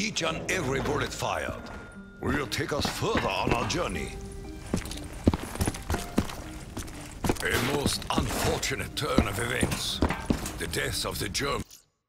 each and every bullet fired will take us further on our journey. A most unfortunate turn of events. The death of the German.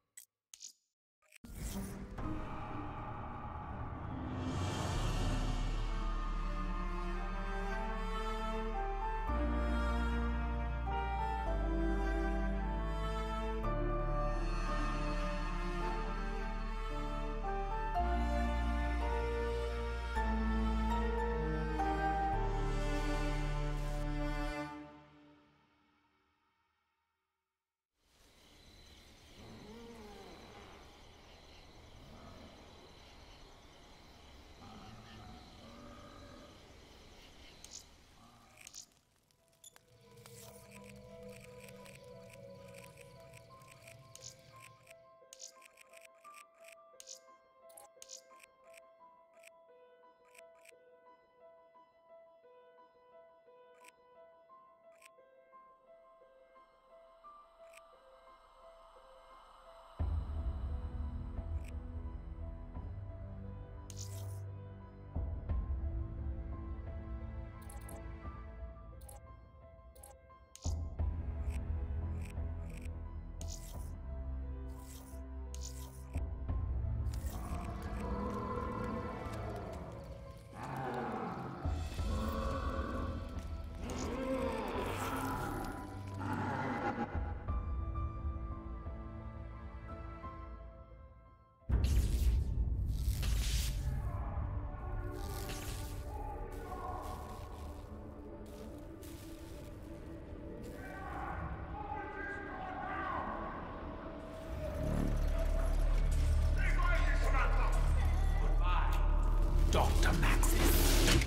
Dr. Maxis.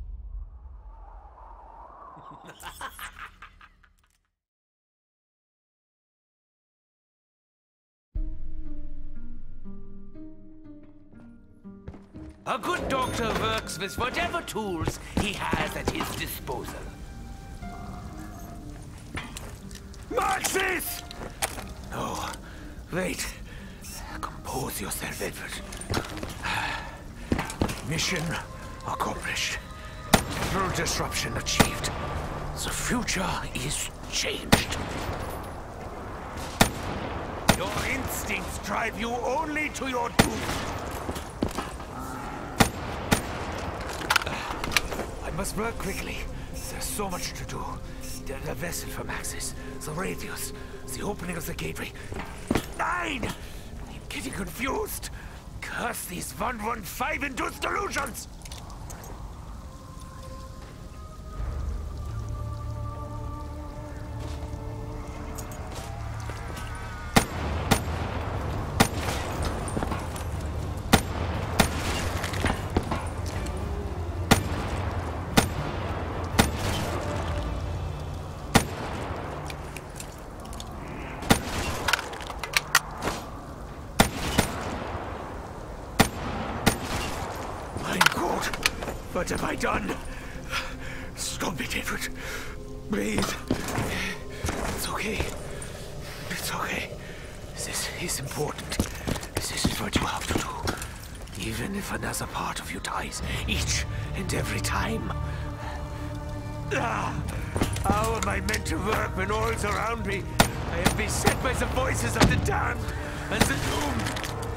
A good doctor works with whatever tools he has at his disposal. Maxis! No, wait. Compose yourself, Edward. Mission accomplished. Full disruption achieved. The future is changed. Your instincts drive you only to your doom. I must work quickly. There's so much to do. The vessel for Maxis, the radius, the opening of the gateway. 9! I'm getting confused. Curse these 115-induced delusions! What have I done? Stop it, Edward. Breathe. It's okay. It's okay. This is important. This is what you have to do. Even if another part of you dies, each and every time. How am I meant to work when all's around me? I am beset by the voices of the damned and the doomed.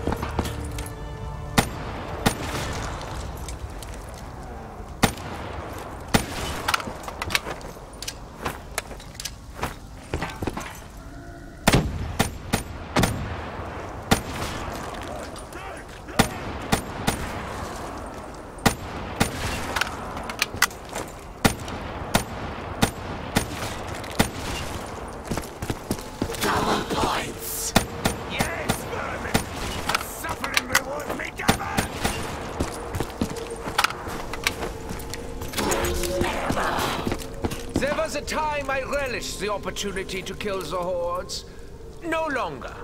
There was a time I relished the opportunity to kill the hordes. No longer.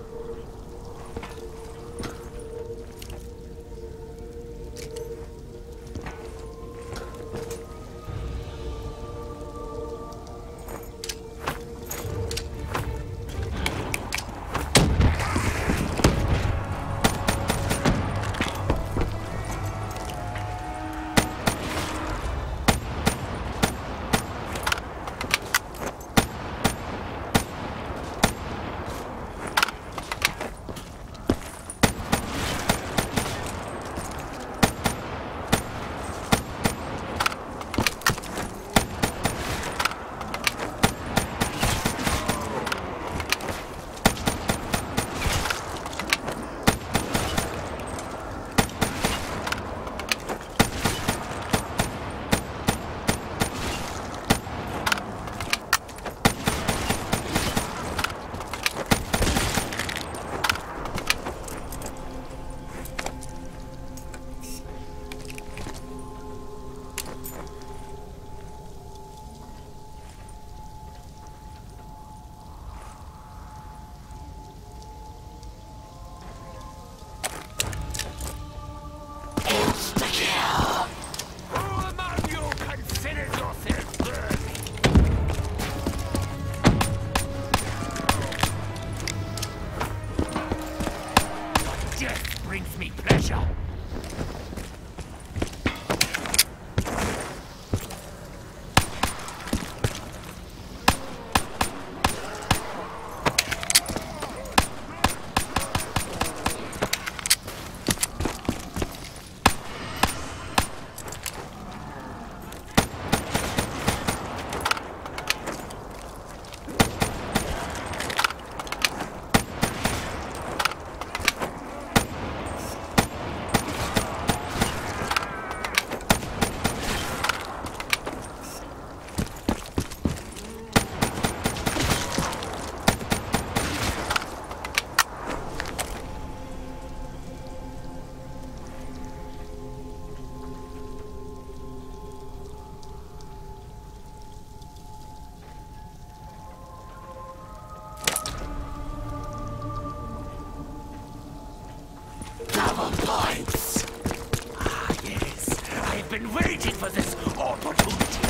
I've been waiting for this opportunity.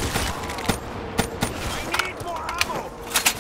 I need more ammo.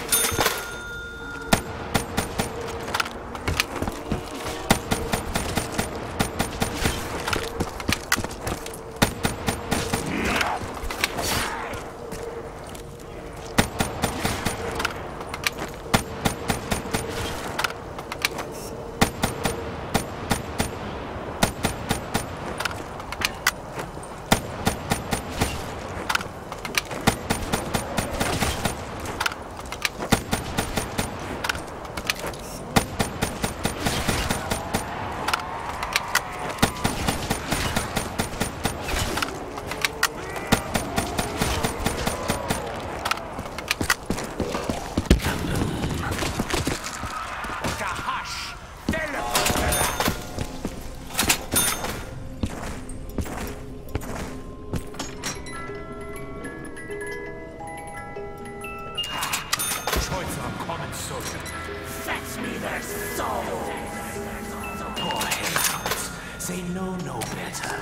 Fetch me their souls! Poor hellhounds. They know no better.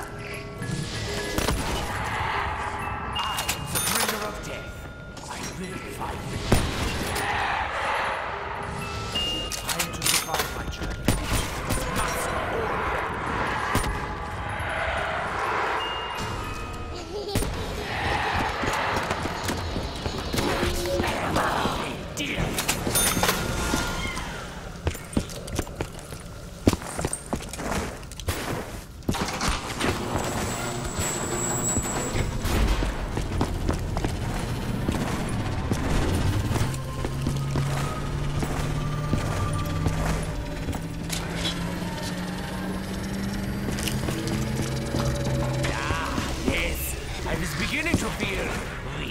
I am the bringer of death. I will fight you. I am to survive my journey. Master Horder. Dear. Beginning to feel weak.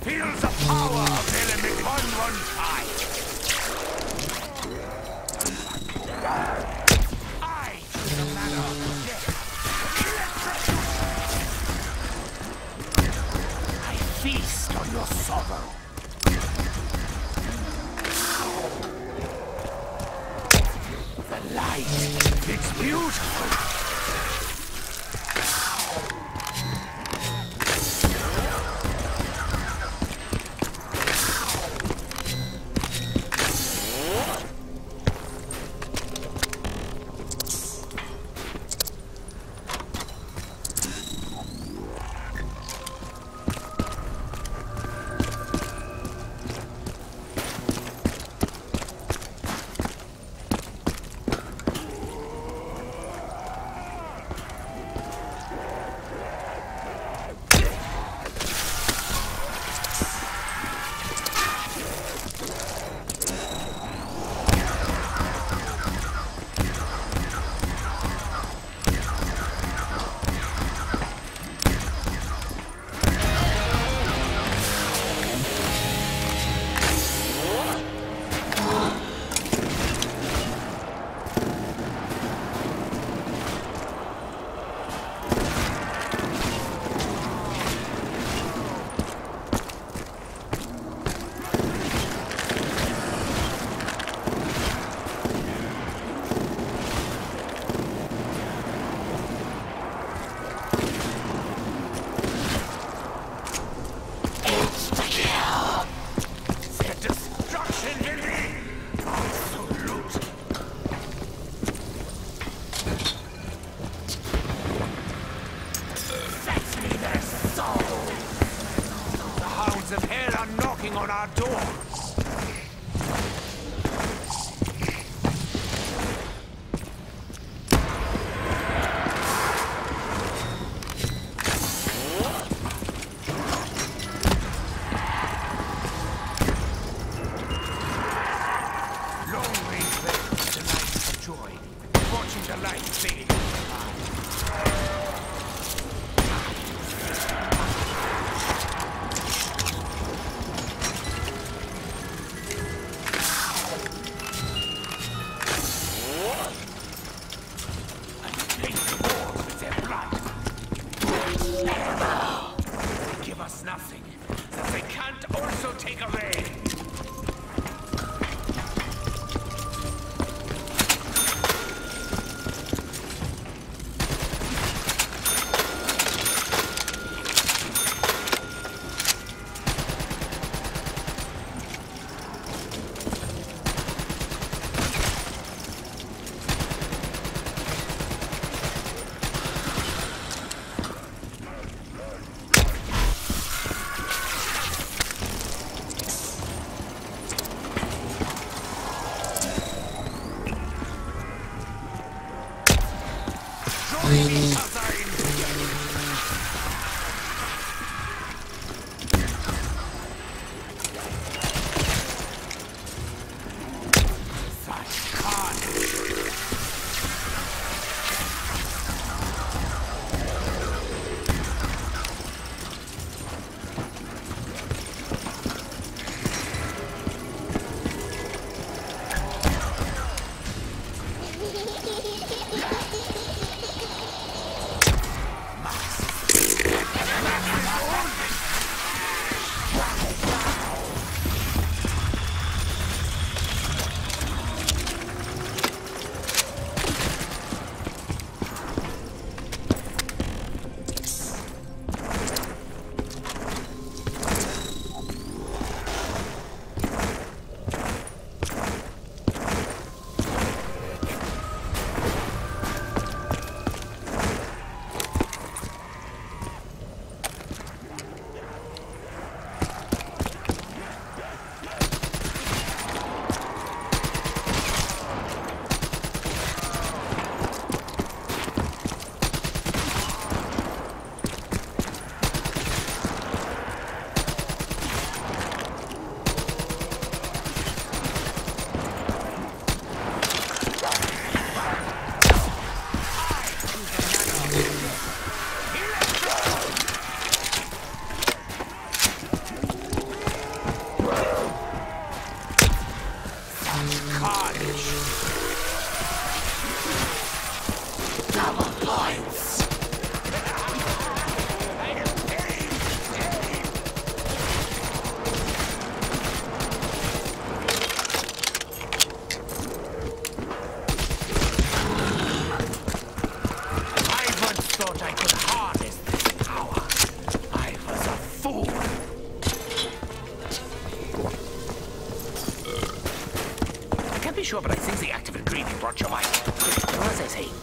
feels the power of element 115. I choose the manner of death. I feast on your sorrow. The light, it's beautiful. On our doors. Long range weapons delight joy. Watching the light fade. Nothing that they can't also take away. sure, but I think the active ingredient brought your mind. Do as I say.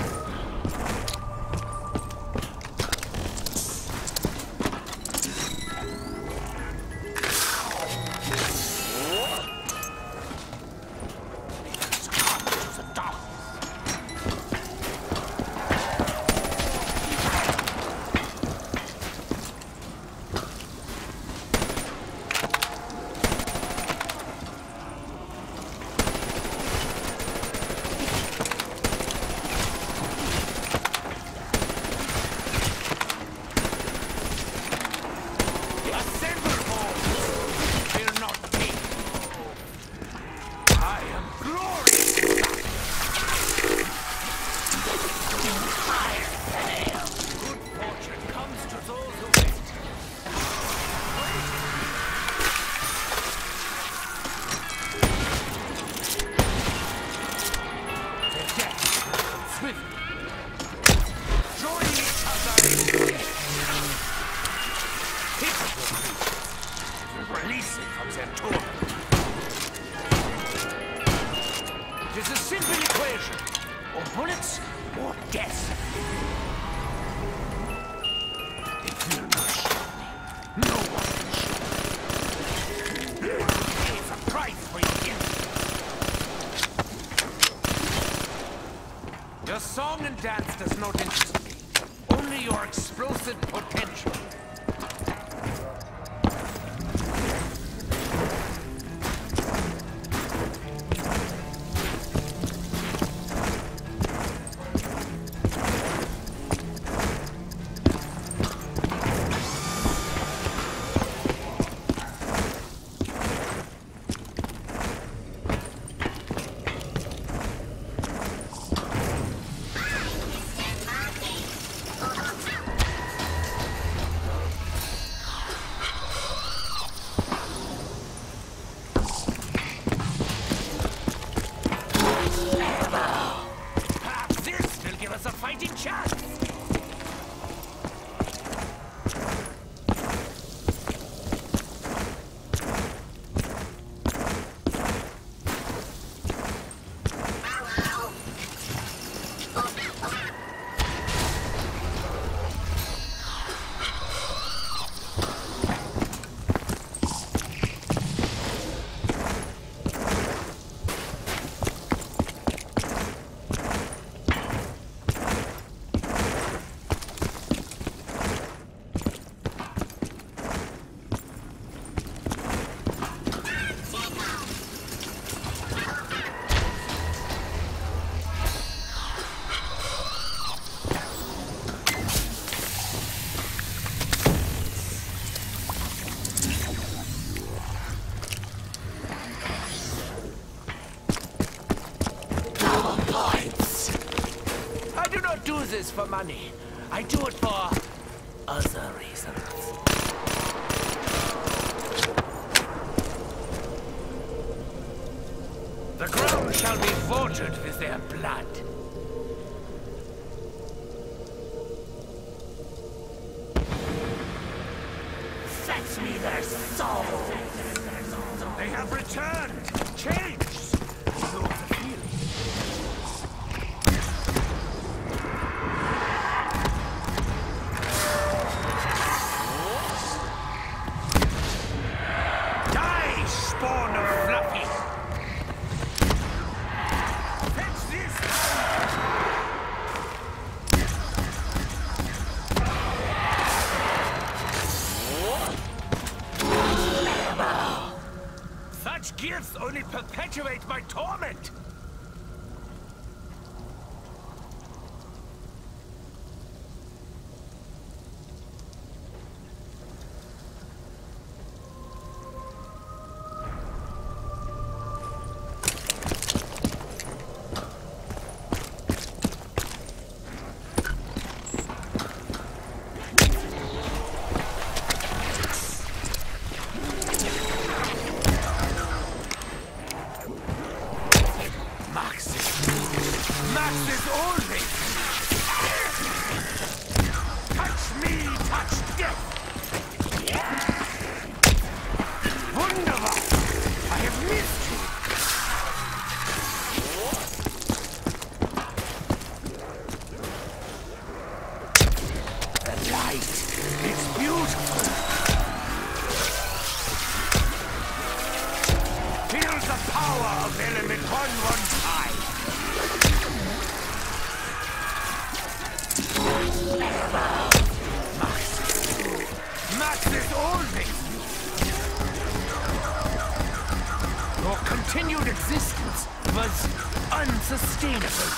Your song and dance does not interest me. Only your explosive potential. This for money. I do it for other reasons. The ground shall be watered with their blood. Fetch me their souls. They have returned. Changed. You know the feeling. Gifts only perpetuate my torment! this always you? Your continued existence was unsustainable.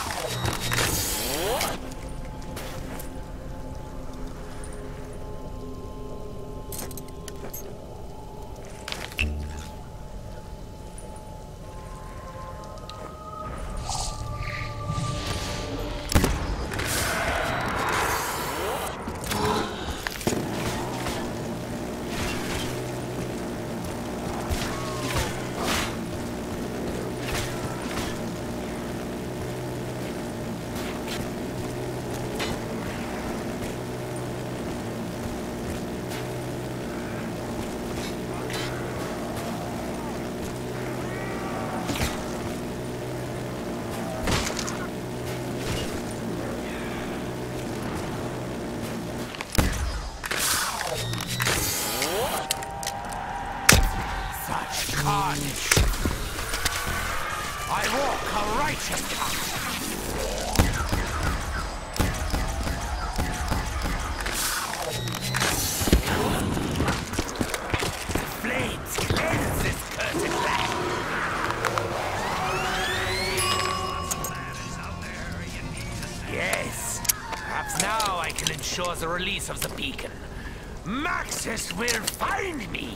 I walk a righteous path. Flames cleanse this cursed land. Yes. Perhaps now I can ensure the release of the beacon. Maxis will find me.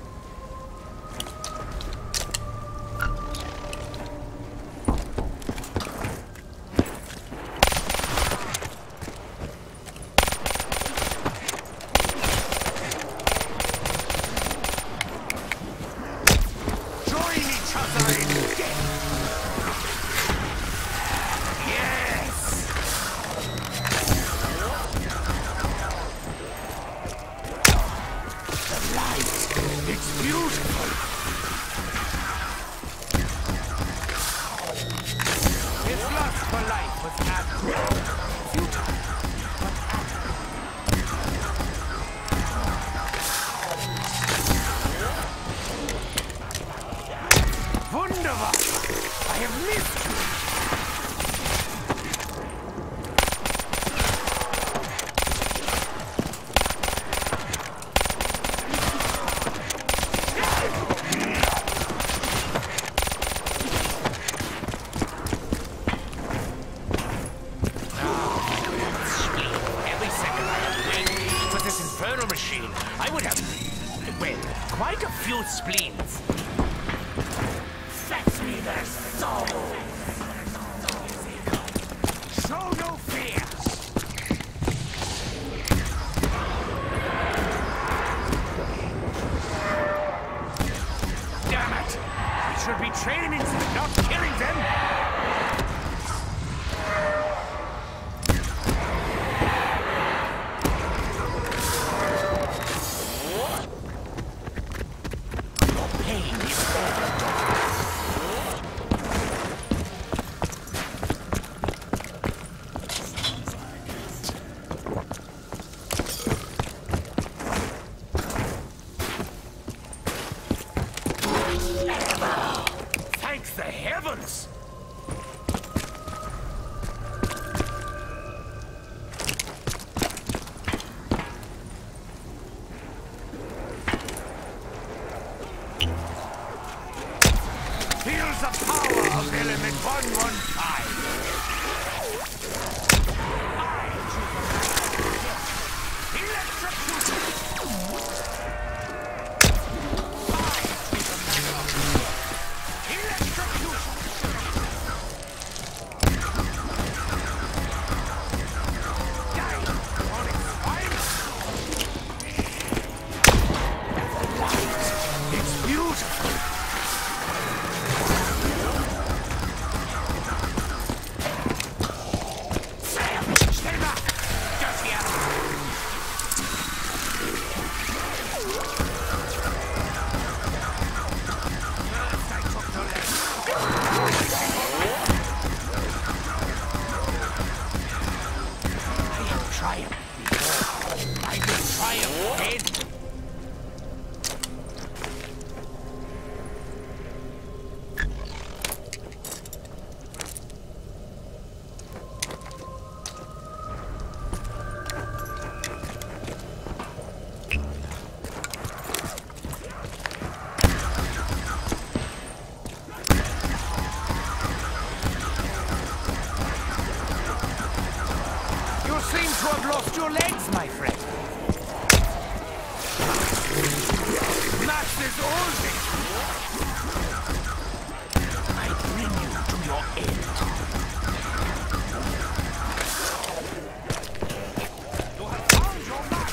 Quite a few spleens. Fetch me their souls. Show no fear. Damn it! We should be training them, not killing them. Thanks the heavens! Feels the power of element 115. Electrocution! is all victory. I bring you to your end. You have found your match.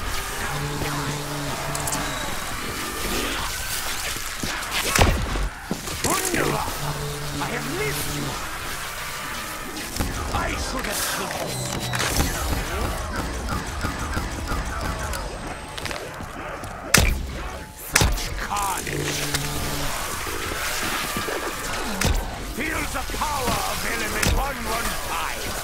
Wunderbar! I have missed you. I should have killed you. Feels the power of element 115.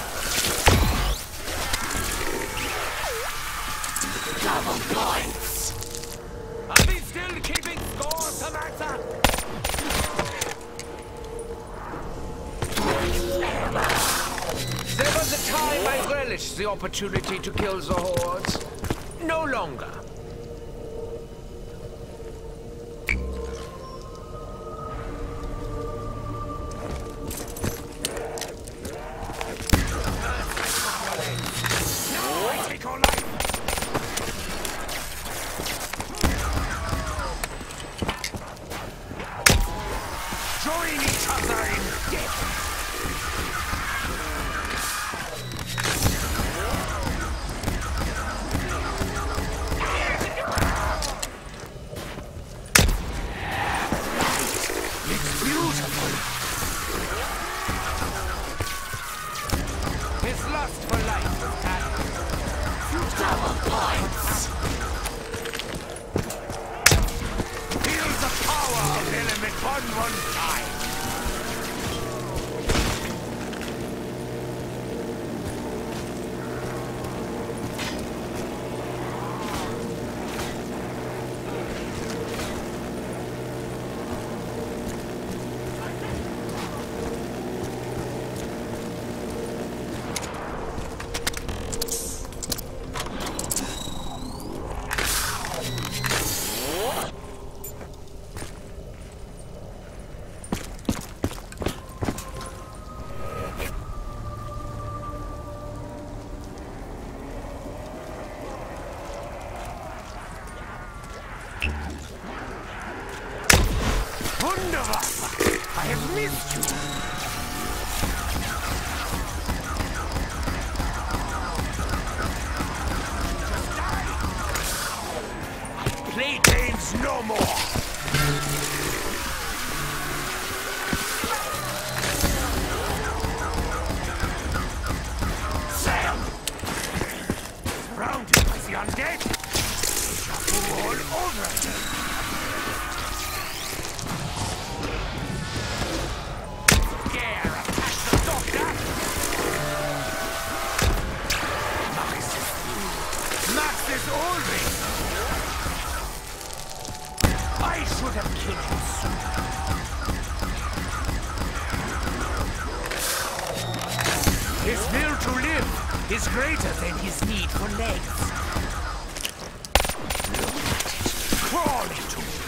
Double points. Are we still keeping score, Samantha? There was a time I relished the opportunity to kill the hordes. No longer. I have missed you. Just die. Play games no more. Sam! Surrounded by the undead. Deja all over again. I should have killed you sooner. His will to live is greater than his need for legs. Look at it, crawl into me.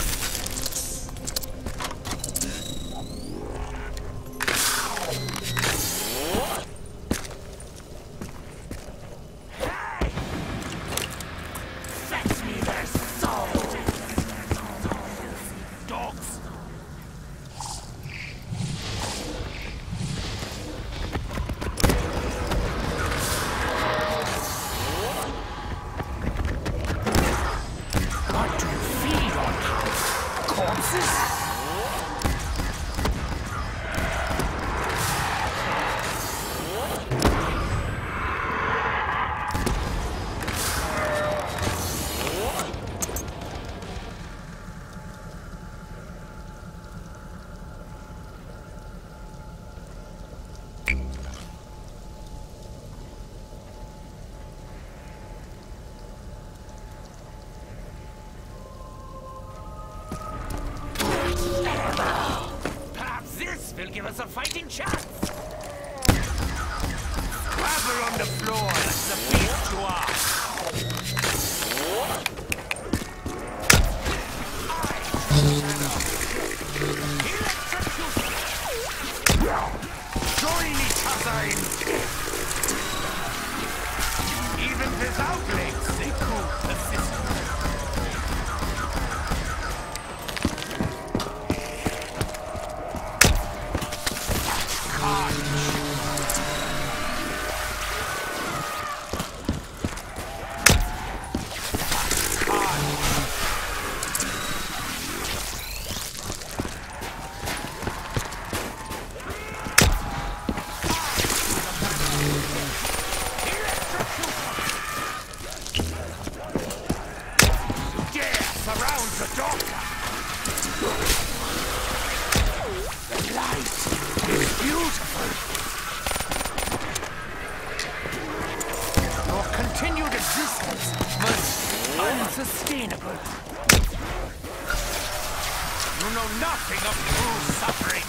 Will give us a fighting chance. Gravel on the floor like the beast you are. Join each other in death. Even without legs, they could assist. surround the doctor. The light is beautiful. Your continued existence was unsustainable. You know nothing of true suffering.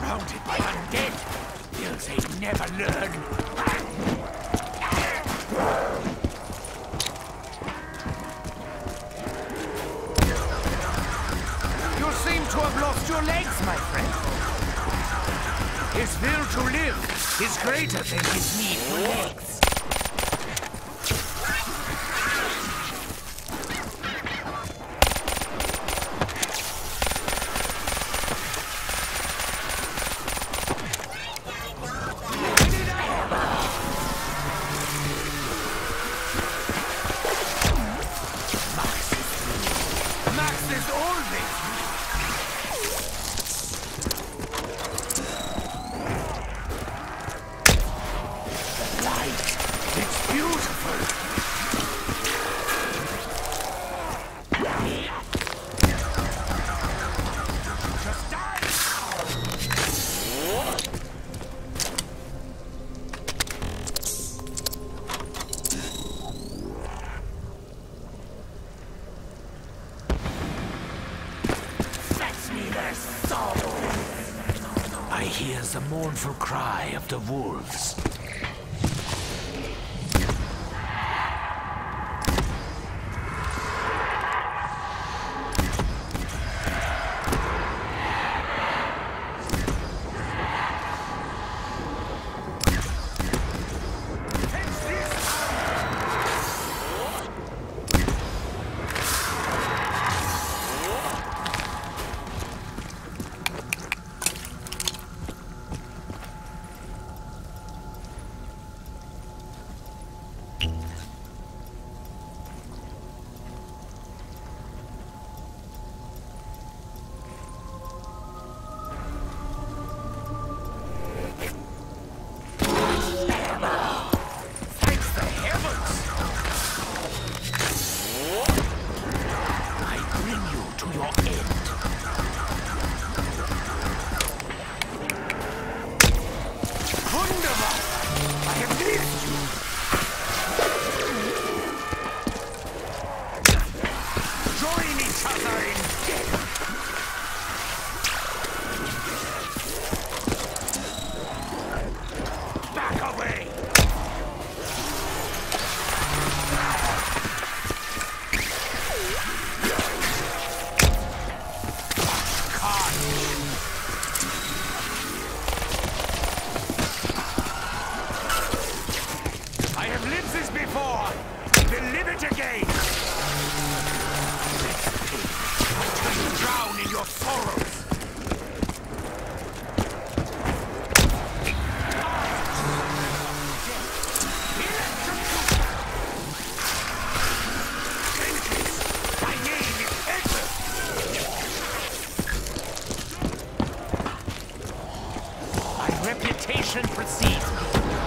Surrounded by undead. They'll say never learn. You seem to have lost your legs, my friend. His will to live is greater than his need for legs. I hear the mournful cry of the wolves. Reputation precedes me.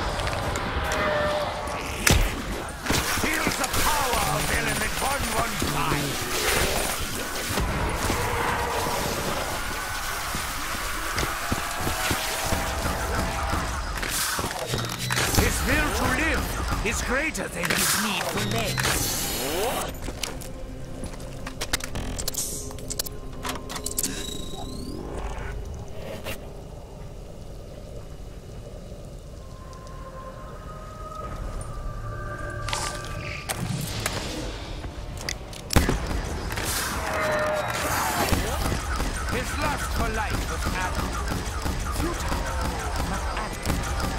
Feels the power of element 115. His will to live is greater than his need for legs. His lust for life was adult, futile, but adult.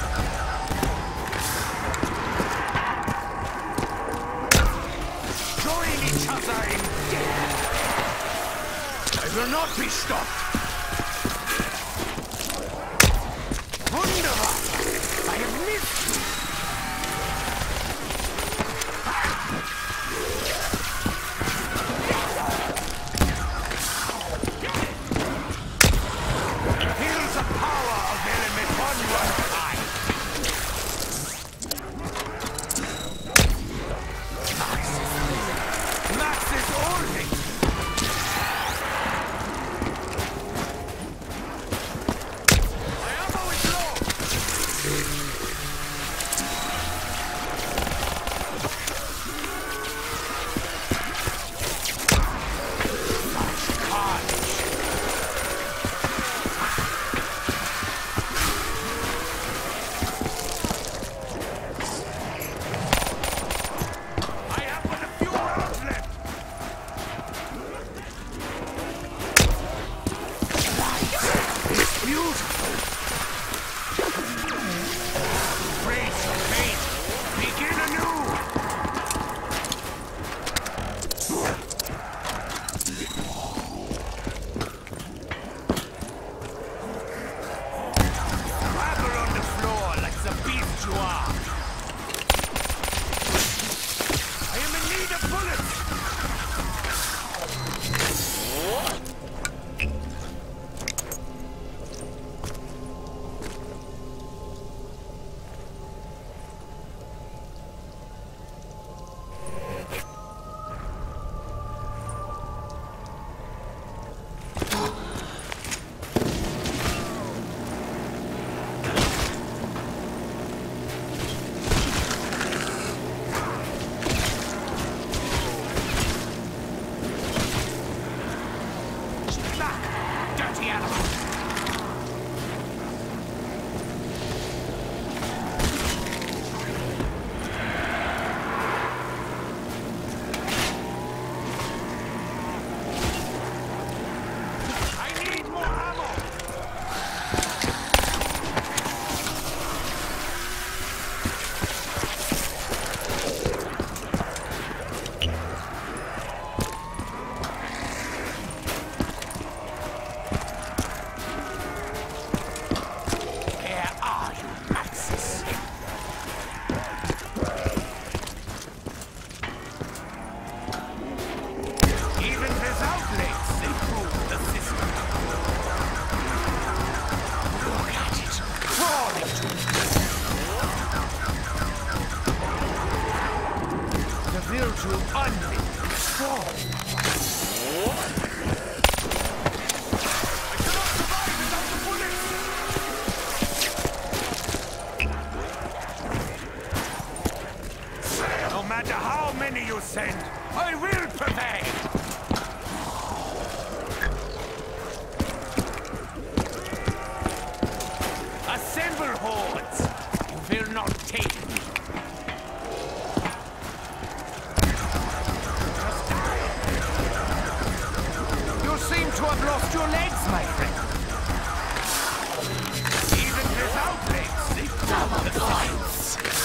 Join each other in death. I will not be stopped. Wunderbar! I have missed you. animal. I will prevail! Assemble hordes! You will not take me! You seem to have lost your legs, my friend. Even without legs, they double the points.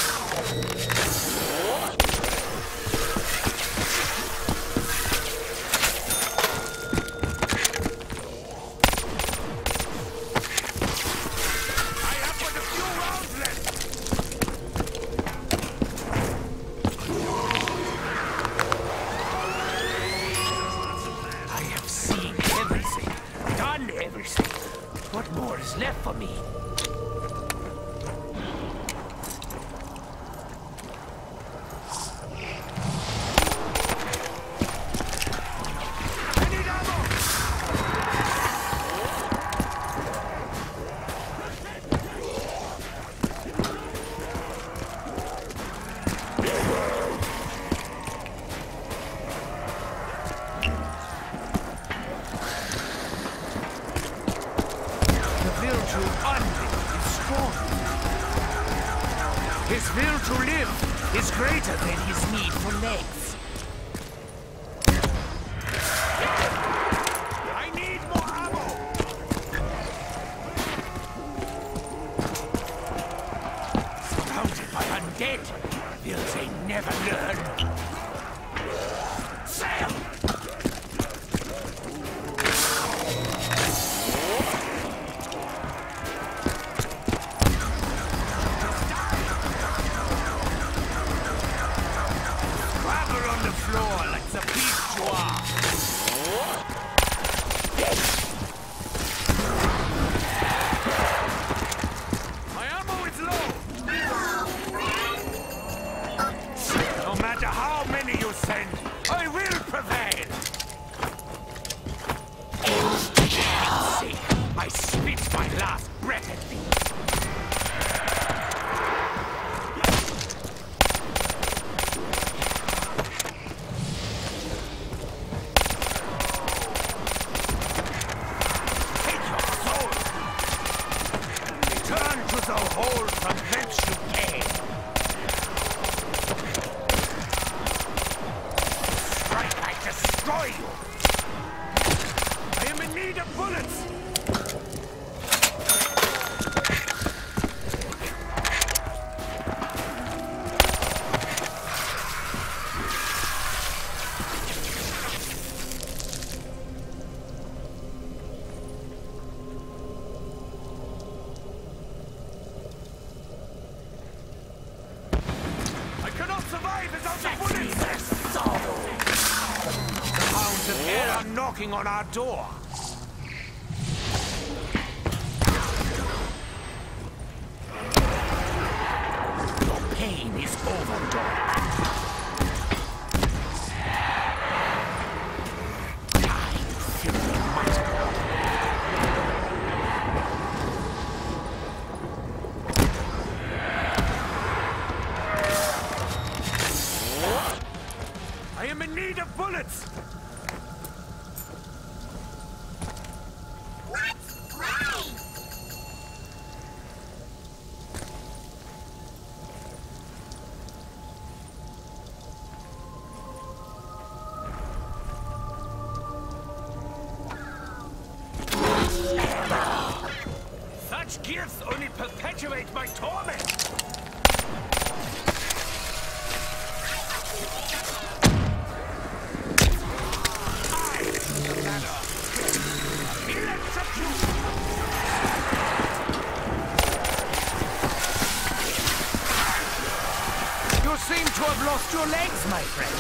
What more is left for me? I need ammo! His will to live is greater than his need for legs. I need more ammo! Surrounded by undead, will they never learn? Sail! I will prevail! I spit my last breath at thee! Take your soul! Return to the hole from whence you came! Destroy you! I am in need of bullets! I cannot survive without the bullets! They are knocking on our door. Your pain is over, dog. Die, filthy miser. I am in need of bullets. Such gifts only perpetuate my torment! You seem to have lost your legs, my friend.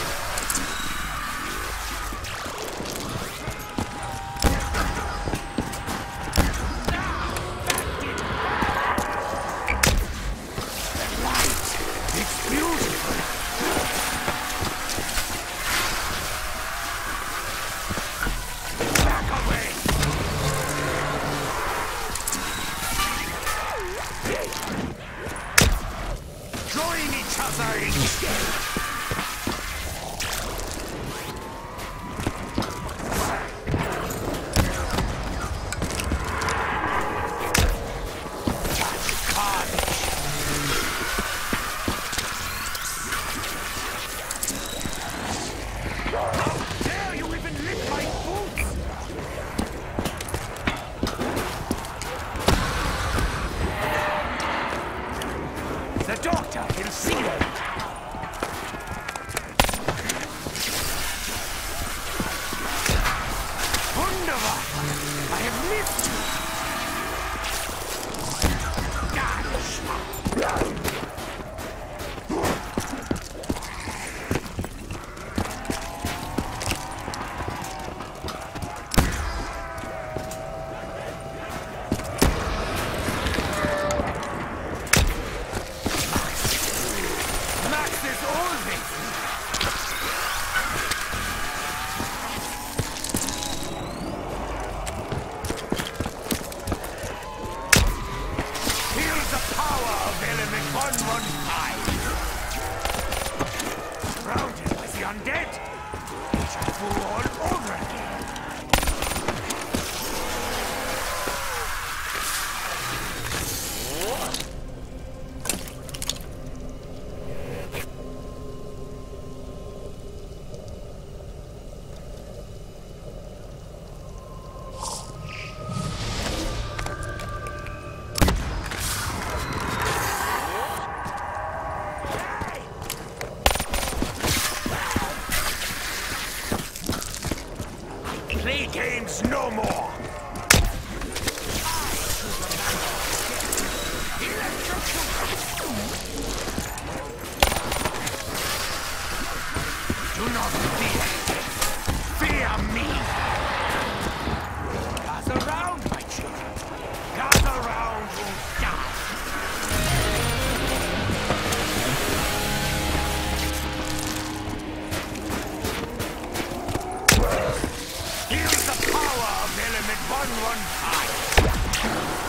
Games no more! Do not fear! Fear me! Gather round, my children! Gather round or die! Here's the power of element 115!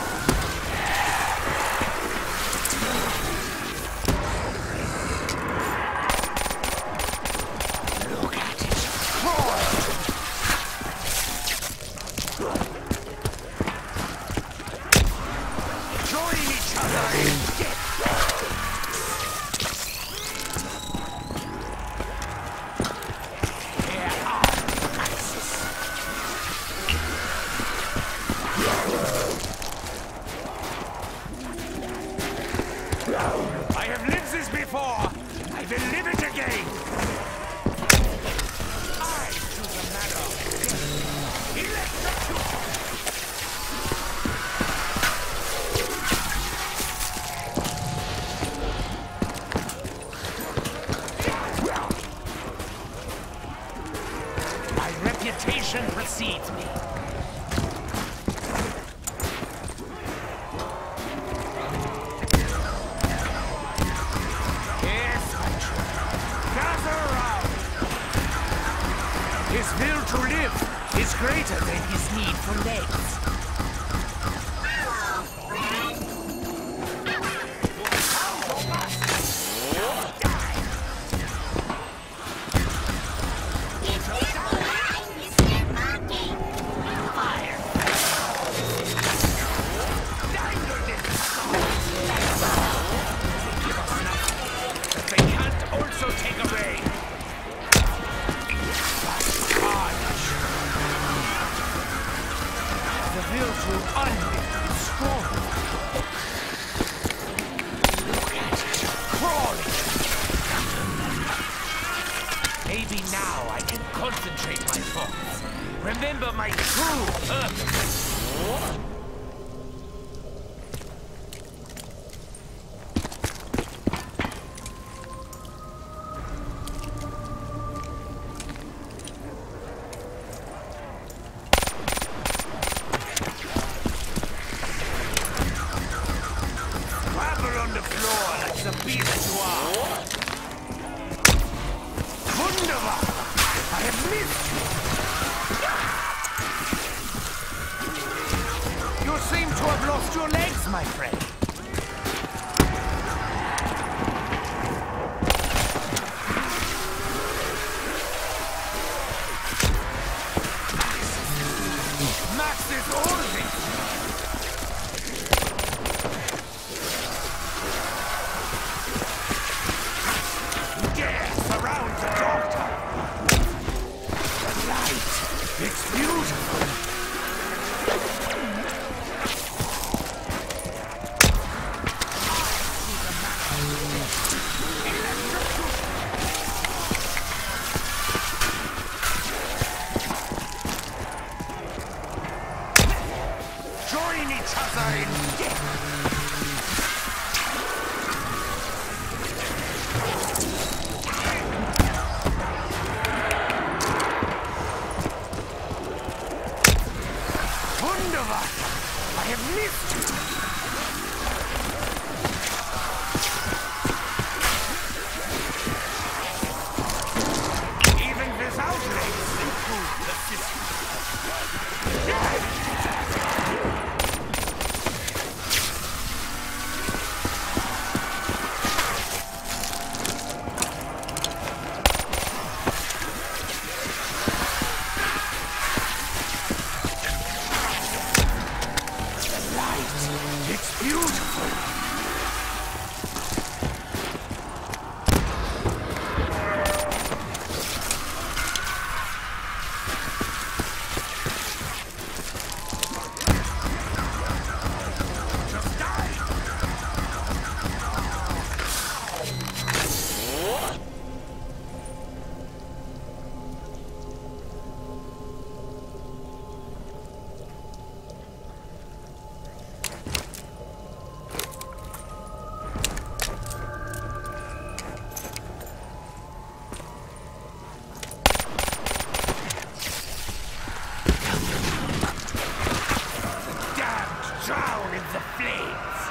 I have lived this before! I will live it again! I to the matter! Electrocute! My reputation precedes me. His will to live is greater than his need for legs. They can't also take away. my true purpose. Scrabble on the floor like the beast you are. Wunderbar! I have missed you! You seem to have lost your legs, my friend. Max is all this! Dare surround the doctor! The light! It's beautiful! Join each other in death! Wunderbar! I have missed you! Even without legs, improve the system. It's beautiful! Just die! Damned drown in the flames!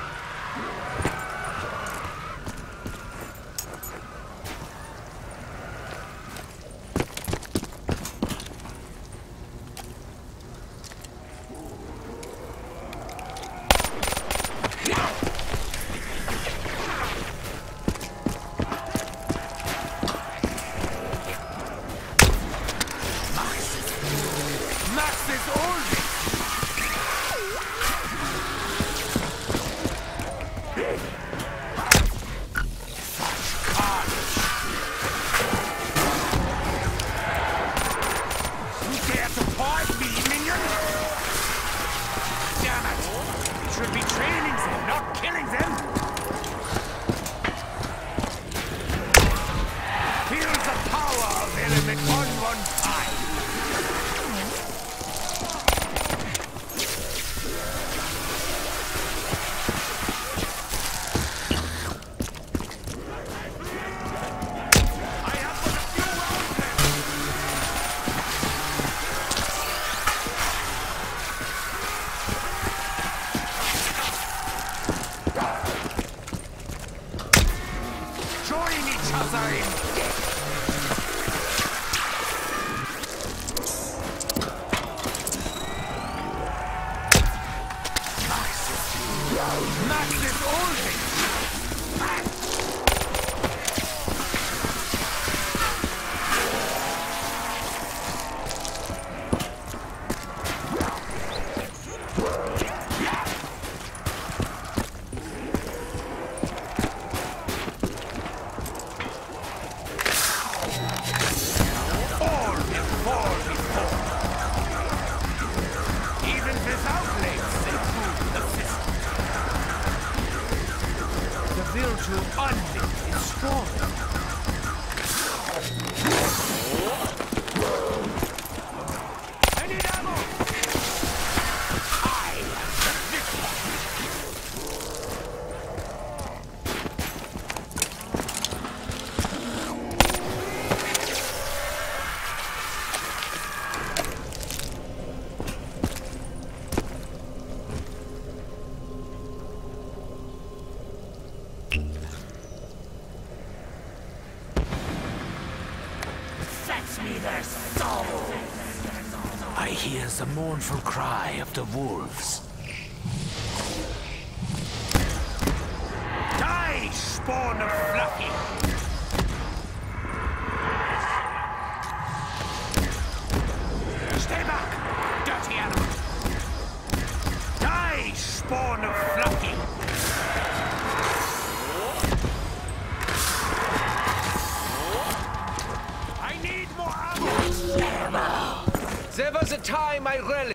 Max is all this! You dare to fight me, minion? Damn it! We should be training them, not killing them! Feel the power of element 115! I have but a few rounds left! Join each other in death! Max is all this! All will fall before. Even without legs, they prove the system. The will to unlive is strong. I need a hears the mournful cry of the wolves. Die, spawn of Fluffy! Stay back, dirty animal! Die, spawn of Fluffy! I need more ammo! There was a time I relished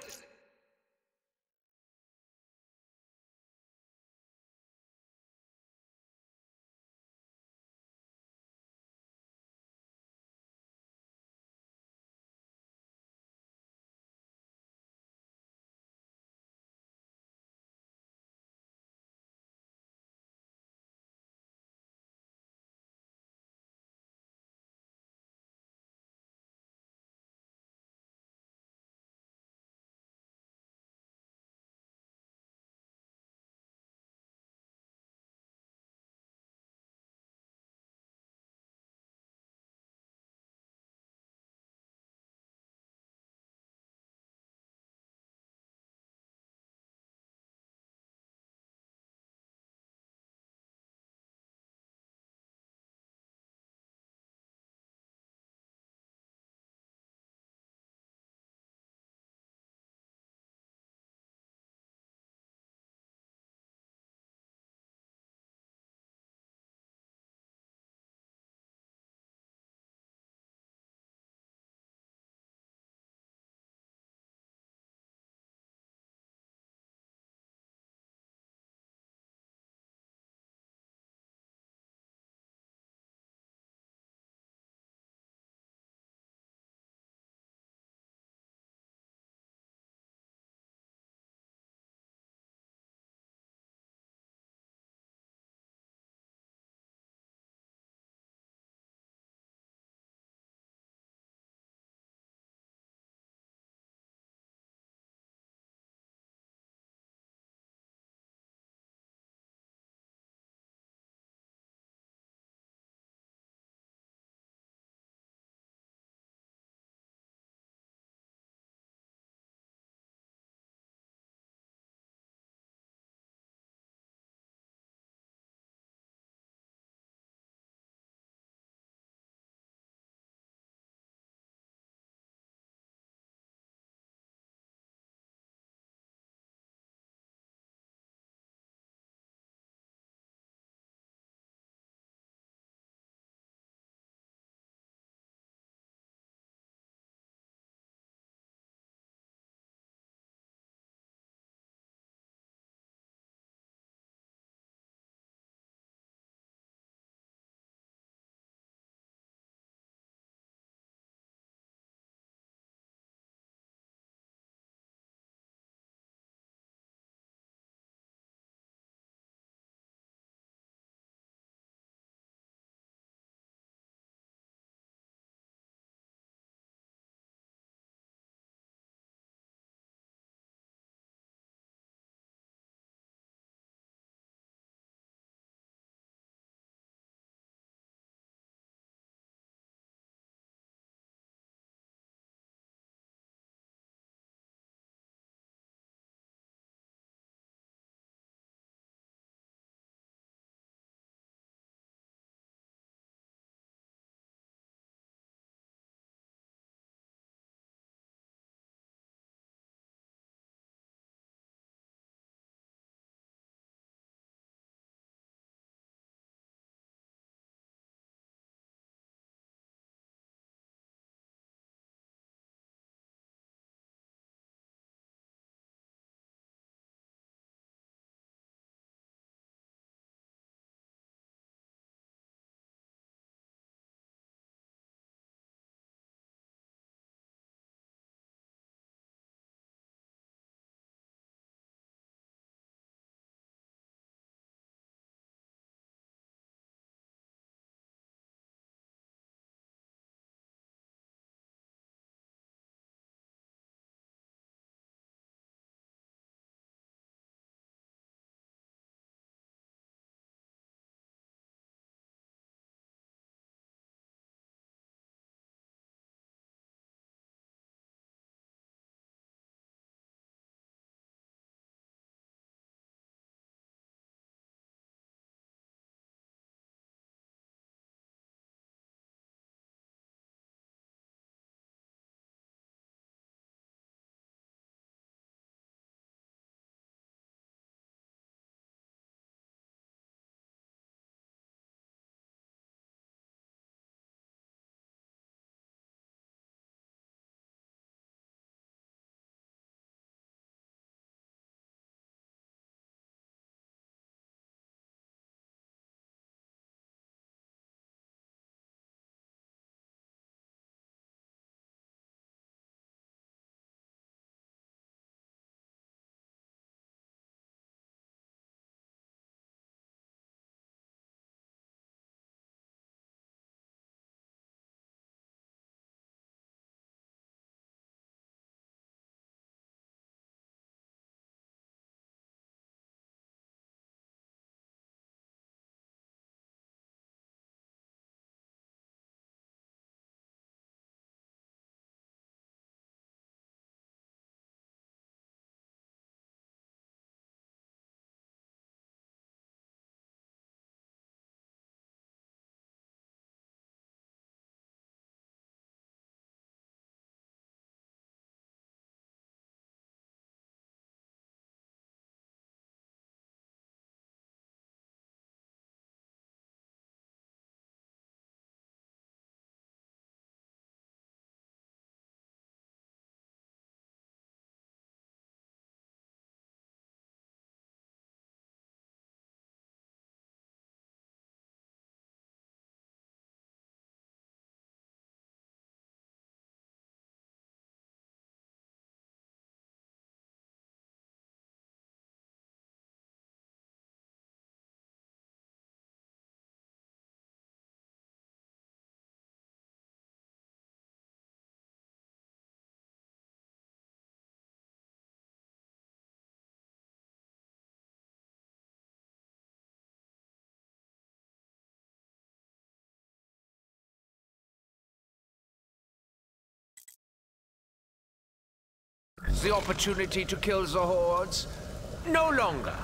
The opportunity to kill the hordes? No longer.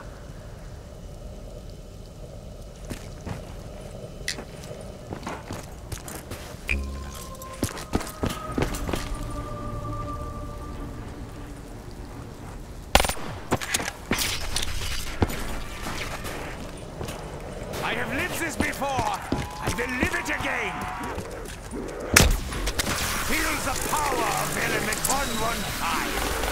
I have lived this before. I will live it again. Feel the power of element 115.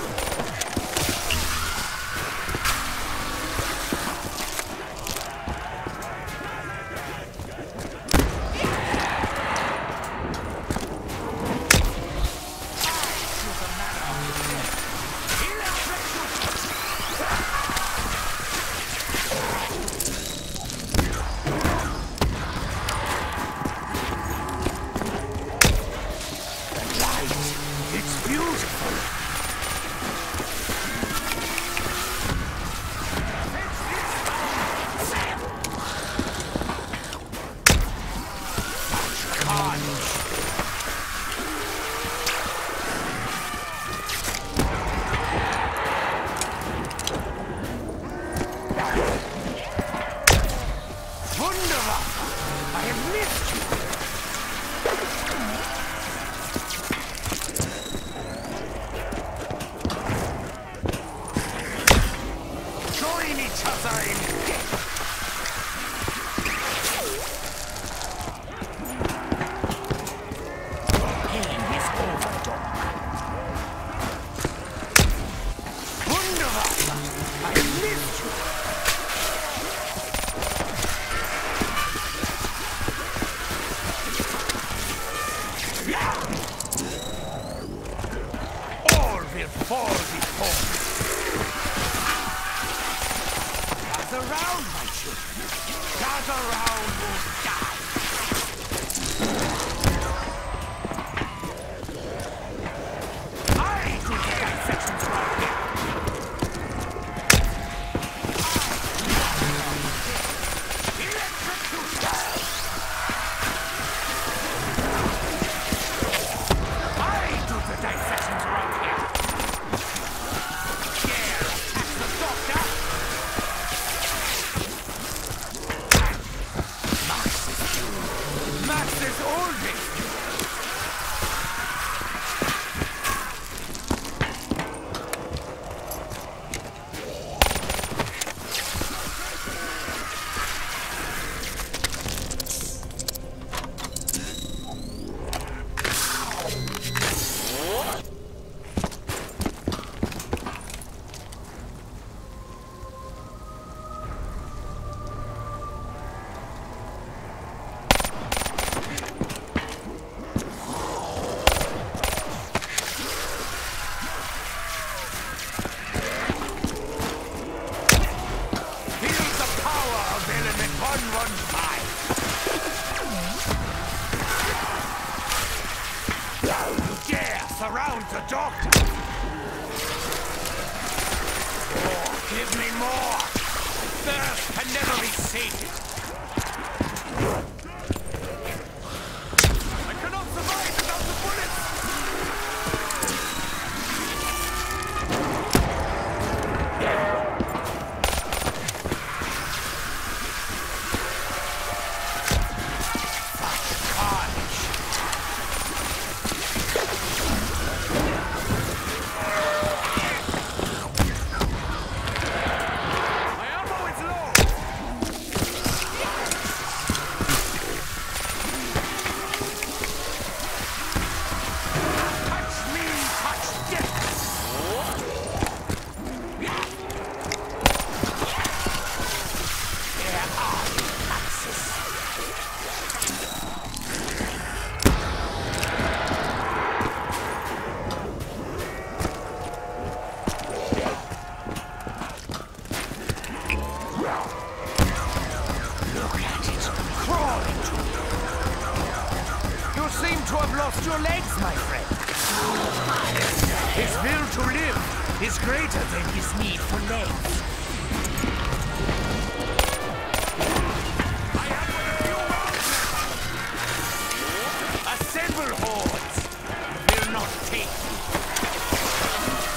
Surround the doctor! Oh, give me more! Thirst can never be sated! I cannot survive without the bullets! Lost your legs, my friend. His will to live is greater than his need for legs. I have but a few rounds left. Assemble hordes. Will not take me.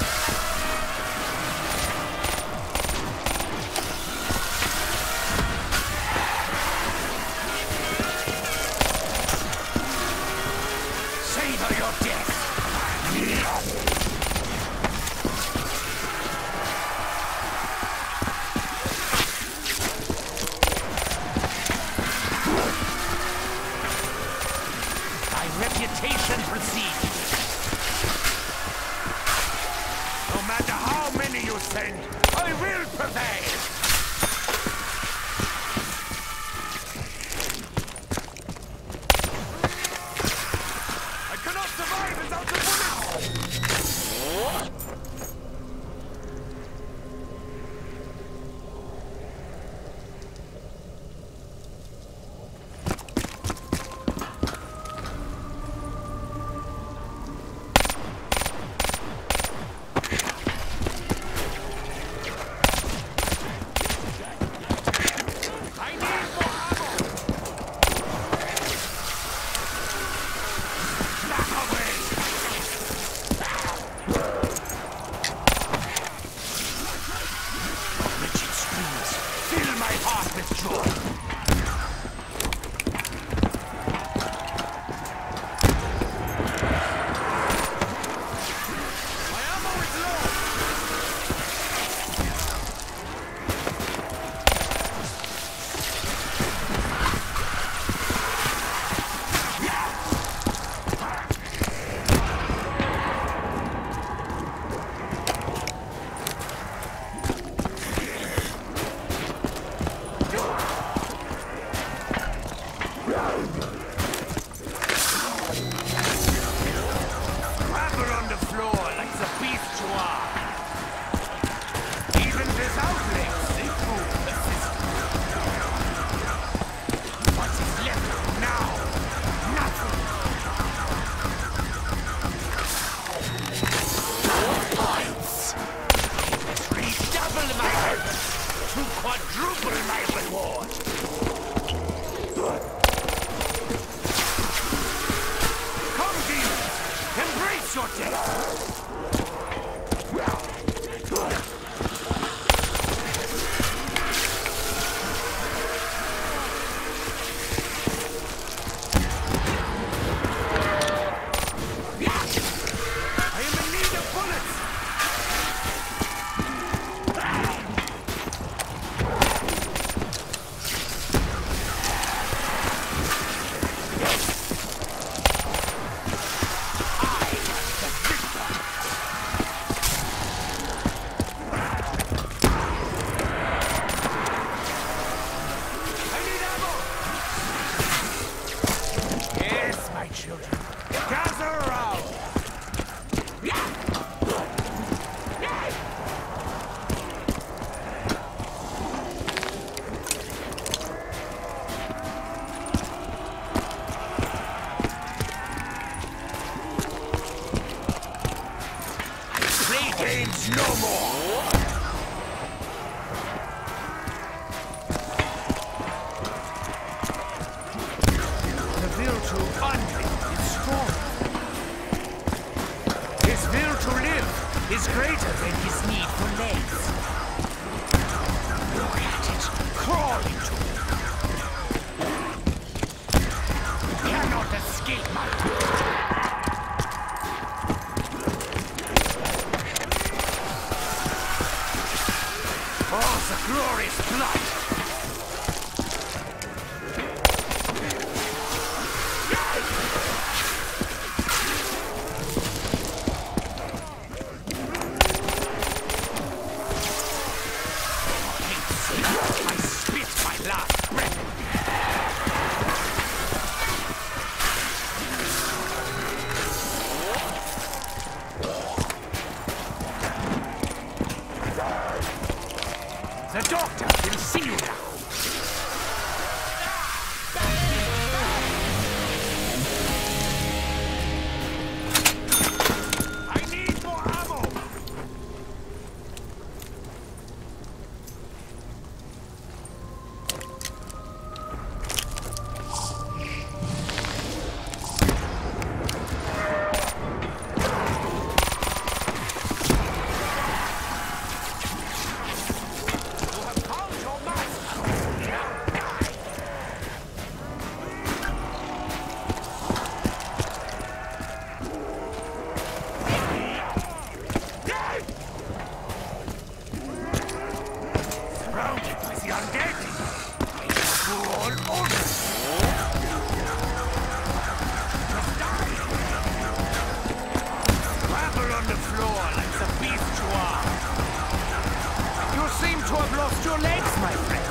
prevail! I cannot survive without the bullets! Is greater than his need for legs. Look at it, crawling to me. Cannot escape my oh, the glorious blood! The doctor will see you now. I need more ammo. You have found your master. to have lost your legs, my friend.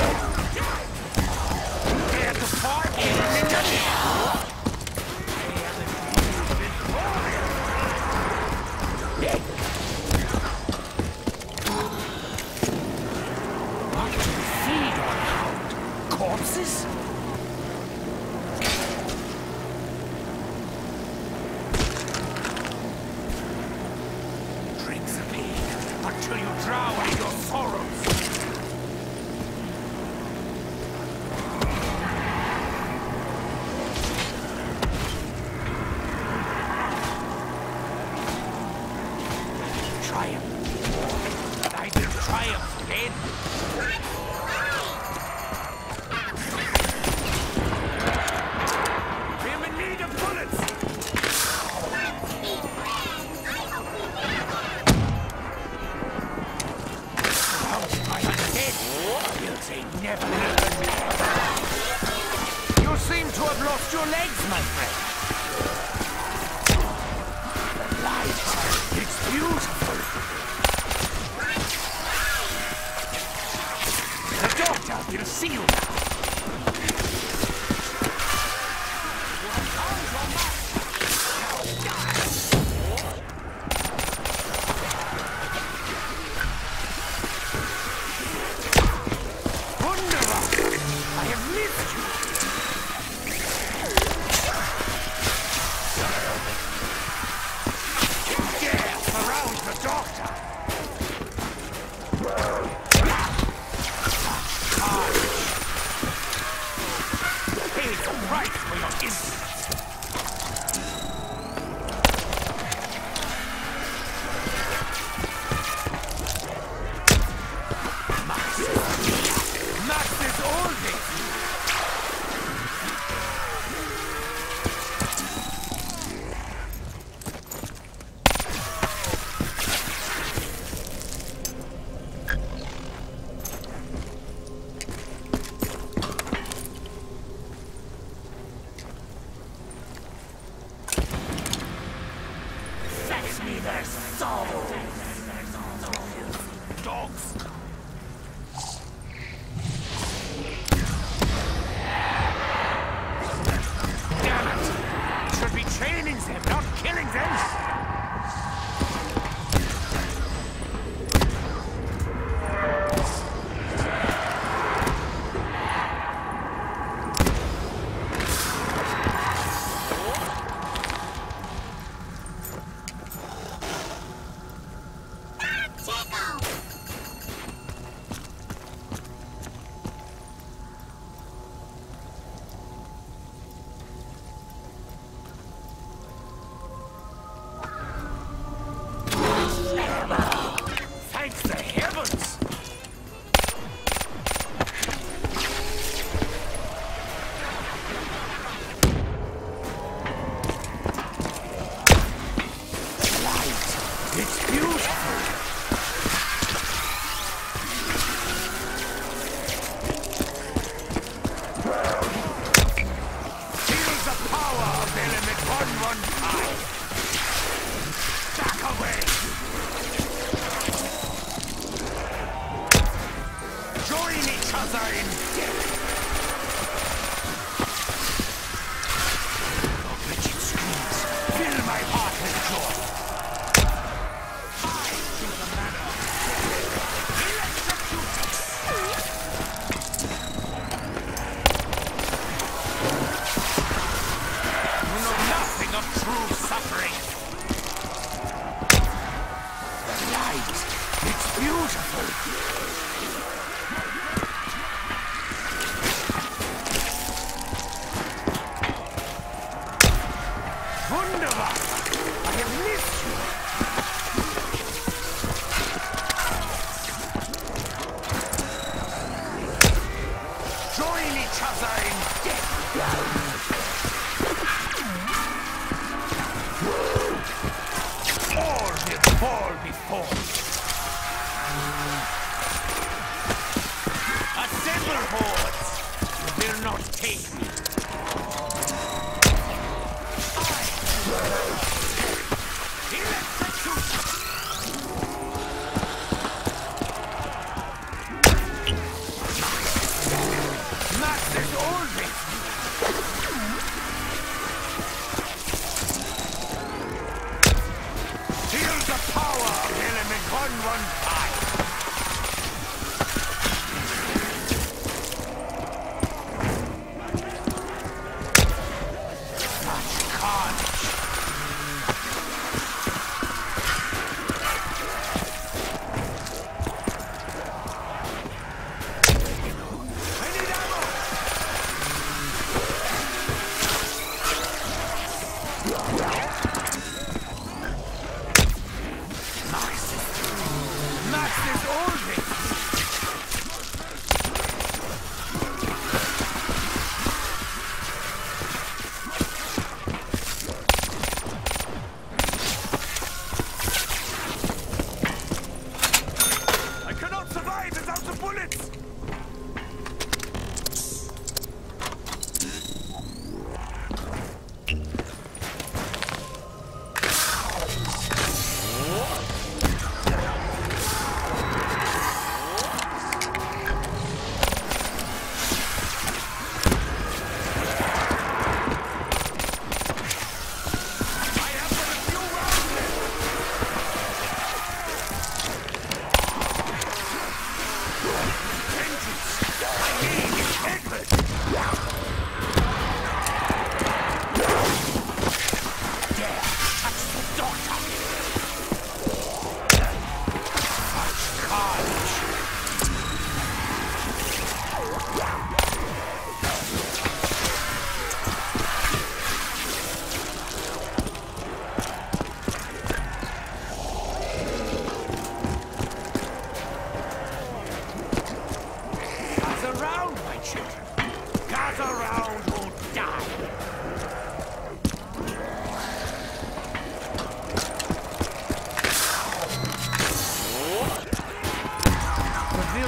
Dare to fight me? What do you feed on, hound? Corpses? Drink the pain until you drown in your sorrows. Triumph. I will triumph again. I'm in need of bullets. They never learn. You seem to have lost your legs, my friend. The light, it's beautiful. The doctor will see you now.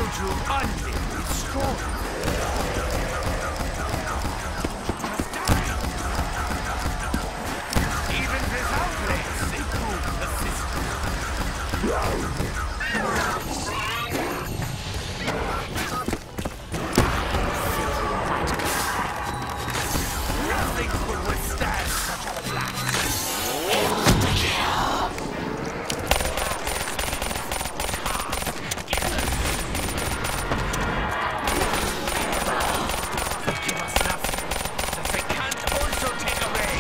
showed you unlimited strength. Even without legs, they prove persistent. Nothing could withstand such a blast. Give us nothing that they can't also take away.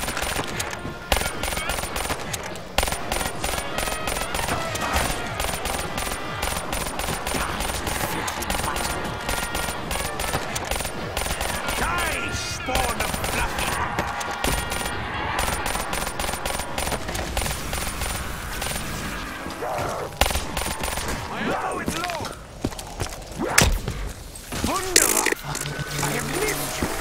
Die, spawn of Fluffy! My ammo is low! Wunderbar! I have missed you!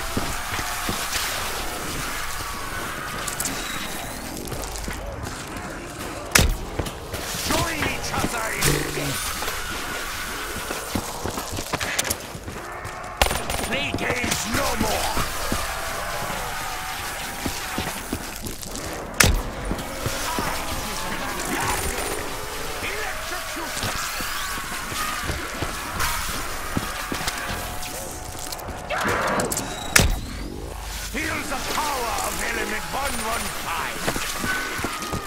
Join each other in death! Play games no more! Electrocute! Feel the power of element 115!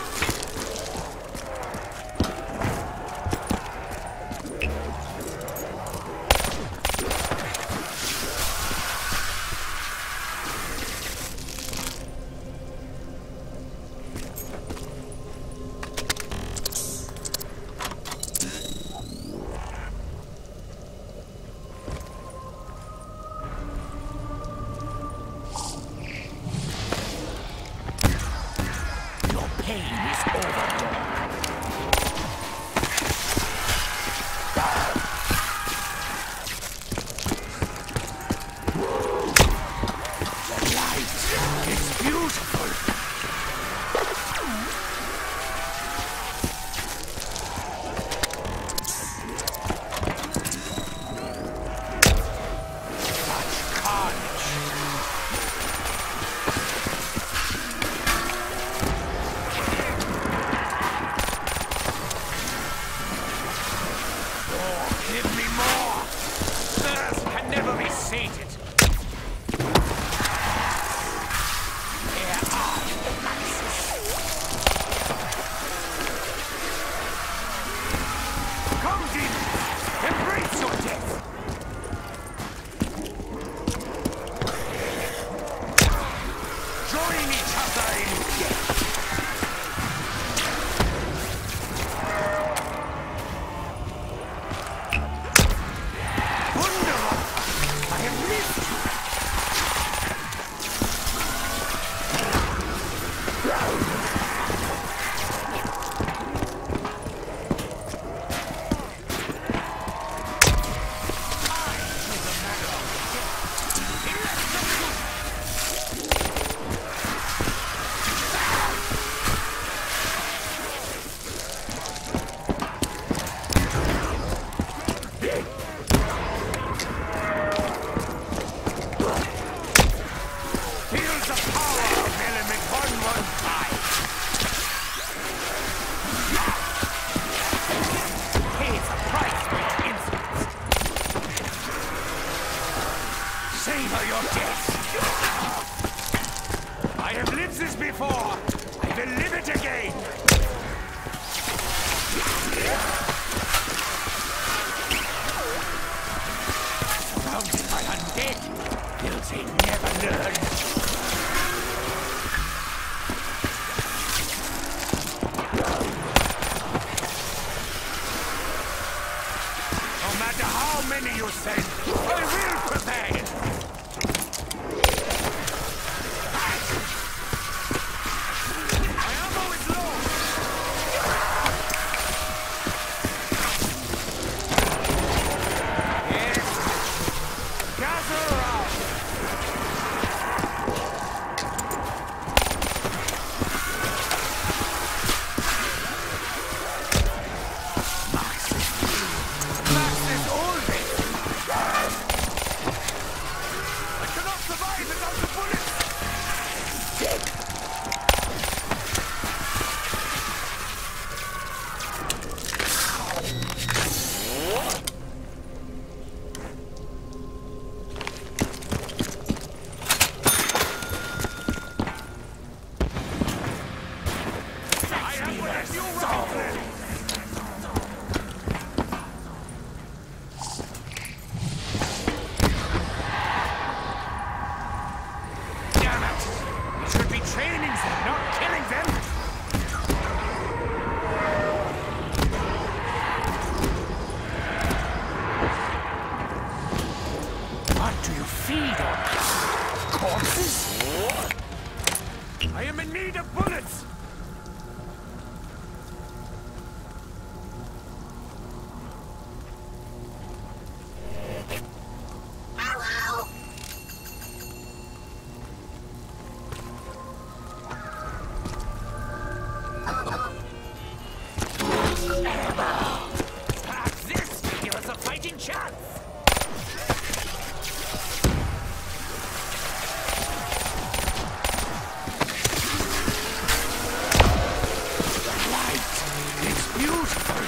Your pain is over. The light is beautiful. Such carnage. Give me more! Thirst can never be sated! Here are the maxes! Come, demons! Embrace your death! Join each other in death! Wunderbar! I have missed you! Feel the power of element 115! Pay the price for its insolence! Savor your death! I have lived this before! I will live it again! Surrounded by undead, will they never learn? No matter how many you send, I will prevail! My ammo is low! Yes! Gather around! Max is feed on corpses? I am in need of bullets! Perhaps this will give us a fighting chance! It's beautiful!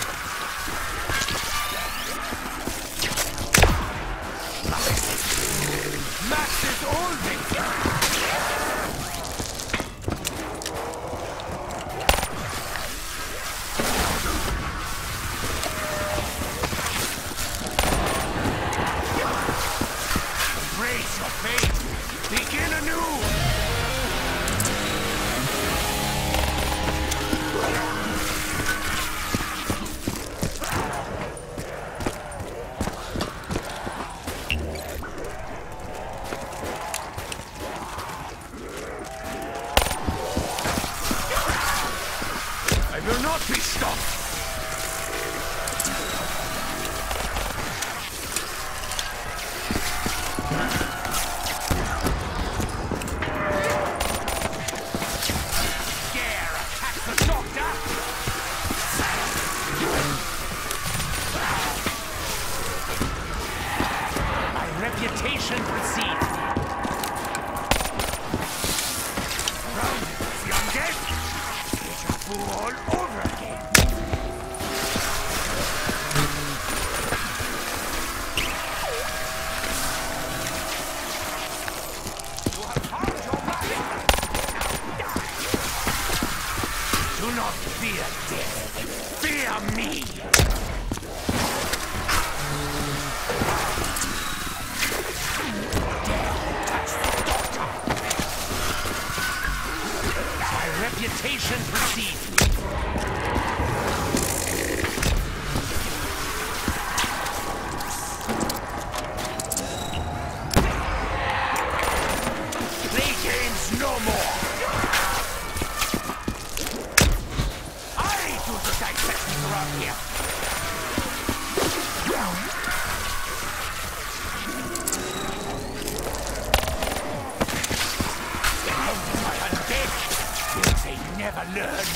Max is holding! Brace your fate! Begin anew! I will not be stopped! Dare attack the doctor! My reputation precedes me. Round the undead! Deja vu all over again! You have found your weapon! Now die! Do not fear death! Fear me! Dare touch the doctor! My reputation precedes me. Play games no more! I do the dissecting around here! My undead! They never learn!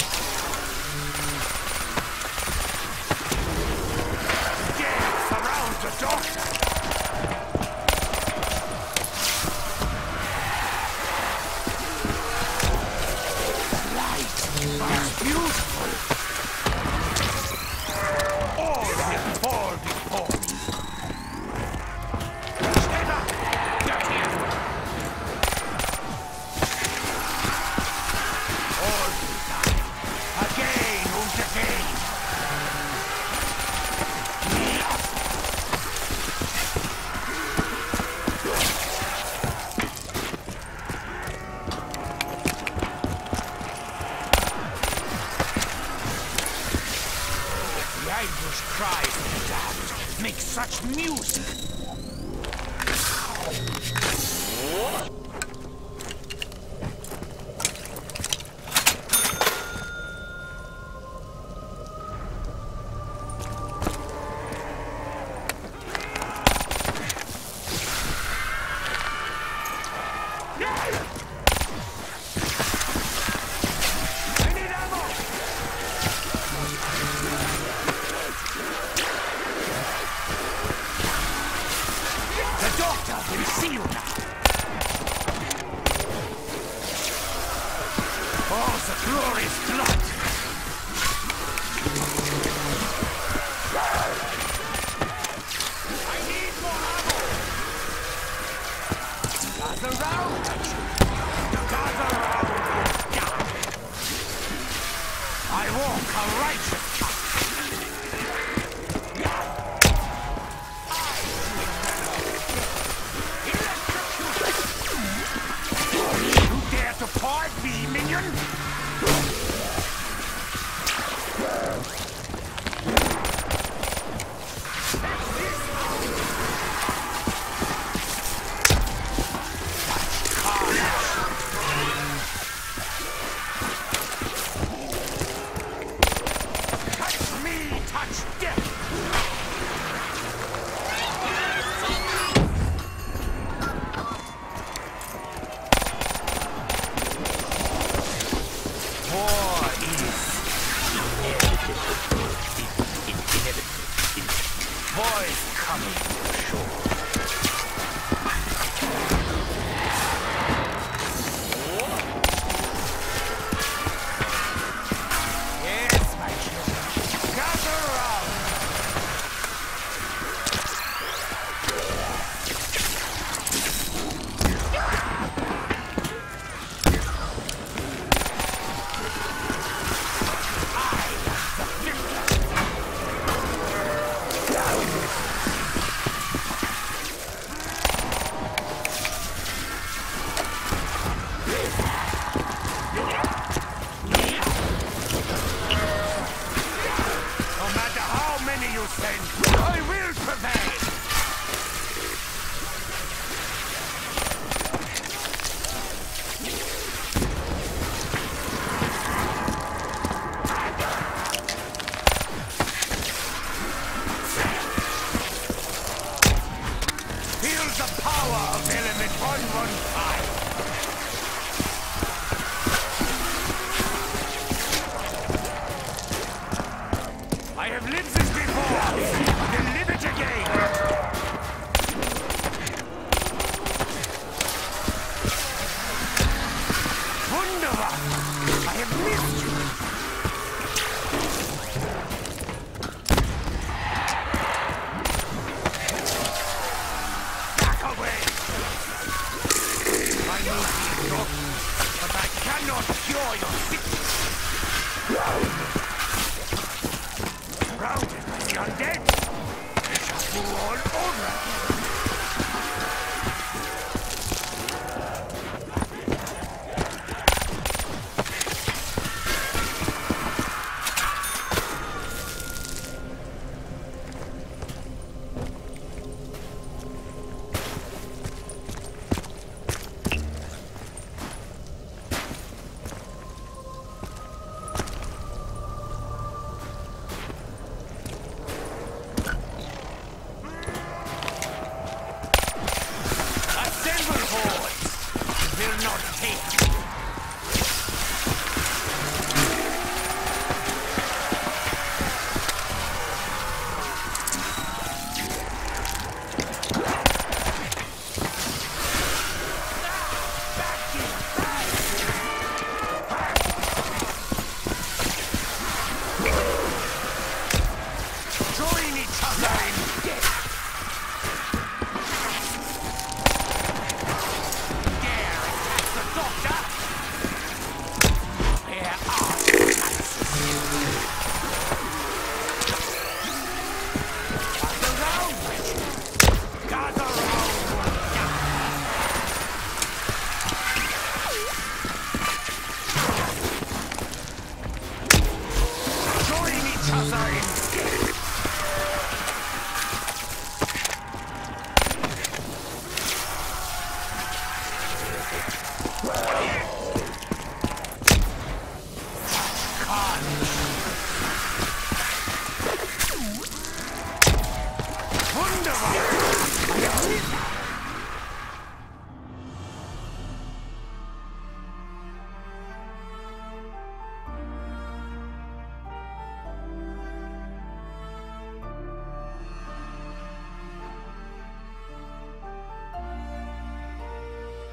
Dare surround the doctor! Light is beautiful! All will fall before me! Stella! Get here! All will die! Again and again! The Adios cries of the damned make such music! I need ammo! The doctor will see you now! Oh, the glorious blood! I need more ammo! Gather round! Gather round! I walk a righteous path! You dare to part me, minion? Feel the power of element 115. I have lived this before. Then live it again. Wunderbar. I have missed you. Back away. I know the drop, but I cannot cure your sickness. Surrounded by the undead. They shall go all over again. Join each other in